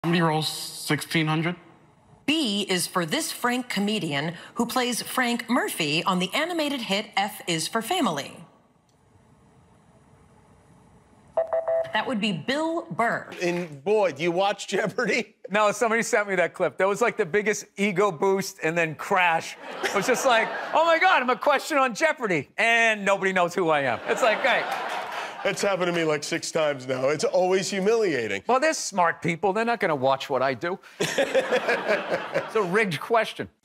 Somebody rolls 1,600. B is for this Frank comedian who plays Frank Murphy on the animated hit F is for Family. That would be Bill Burr. And boy, do you watch Jeopardy? No, somebody sent me that clip. That was like the biggest ego boost and then crash. It was just like, oh my God, I'm a question on Jeopardy. And nobody knows who I am. It's like, hey. It's happened to me like 6 times now. It's always humiliating. Well, they're smart people. They're not going to watch what I do. It's a rigged question.